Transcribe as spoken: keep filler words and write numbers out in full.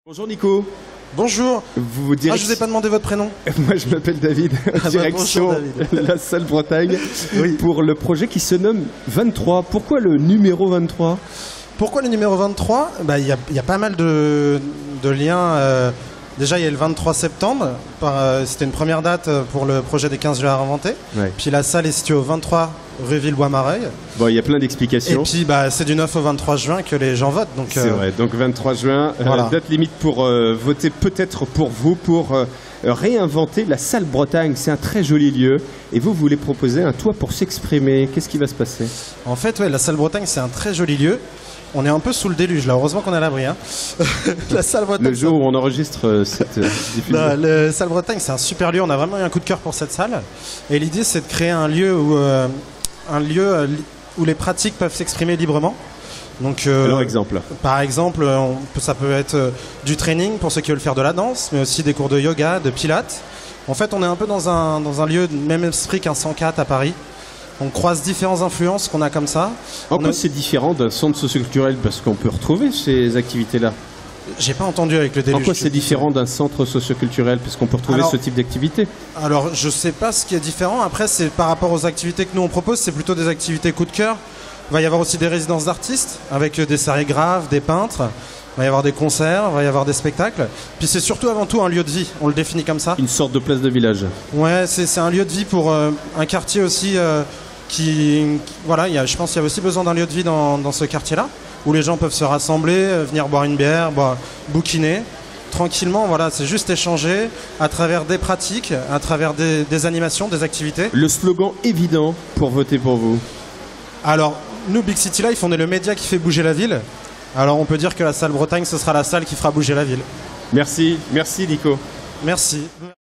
Bonjour Nico. Bonjour. Vous direct... Ah, je vous ai pas demandé votre prénom. Moi je m'appelle David. Ah, Direction bah, bonjour, la salle Bretagne oui. pour le projet qui se nomme vingt-trois. Pourquoi le numéro vingt-trois? Pourquoi le numéro vingt-trois? Bah, il y a, y a pas mal de, de liens. Euh, déjà, il y a le vingt-trois septembre. Euh, C'était une première date pour le projet des quinze jeux à réinventer. Ouais. Puis la salle est située au vingt-trois rue Villebois-Mareuil. Bon, il y a plein d'explications. Et puis, bah, c'est du neuf au vingt-trois juin que les gens votent. C'est euh... vrai. Donc vingt-trois juin, voilà. euh, date limite pour euh, voter peut-être pour vous, pour euh, réinventer la salle Bretagne. C'est un très joli lieu. Et vous, vous voulez proposer un toit pour s'exprimer. Qu'est-ce qui va se passer? En fait, ouais, la salle Bretagne, c'est un très joli lieu. On est un peu sous le déluge là, heureusement qu'on est à l'abri. Hein. La salle Bretagne. Le jour où on enregistre euh, cette euh, diffusion. La, la salle Bretagne, c'est un super lieu. On a vraiment eu un coup de cœur pour cette salle. Et l'idée, c'est de créer un lieu où, euh, un lieu euh, où les pratiques peuvent s'exprimer librement. Donc, euh, Alors, exemple. Par exemple, on peut, ça peut être euh, du training pour ceux qui veulent faire de la danse, mais aussi des cours de yoga, de pilates. En fait, on est un peu dans un, dans un lieu de même esprit qu'un cent quatre à Paris. On croise différentes influences qu'on a comme ça. En quoi a... c'est différent d'un centre socioculturel? Parce qu'on peut retrouver ces activités-là. J'ai pas entendu avec le déluge. En quoi c'est différent d'un centre socioculturel? Parce qu'on peut retrouver alors, ce type d'activité. Alors, je sais pas ce qui est différent. Après, c'est par rapport aux activités que nous on propose, c'est plutôt des activités coup de cœur. Il va y avoir aussi des résidences d'artistes avec des sérigraphes, des peintres. Il va y avoir des concerts, il va y avoir des spectacles. Puis c'est surtout avant tout un lieu de vie, on le définit comme ça. Une sorte de place de village. Ouais, c'est un lieu de vie pour euh, un quartier aussi euh, qui, qui... Voilà, y a, je pense qu'il y a aussi besoin d'un lieu de vie dans, dans ce quartier-là, où les gens peuvent se rassembler, euh, venir boire une bière, boire, bouquiner. Tranquillement, voilà, c'est juste échanger à travers des pratiques, à travers des, des animations, des activités. Le slogan évident pour voter pour vous? Alors, nous, Big City Life, on est le média qui fait bouger la ville. Alors on peut dire que la salle Bretagne, ce sera la salle qui fera bouger la ville. Merci, merci Nico. Merci.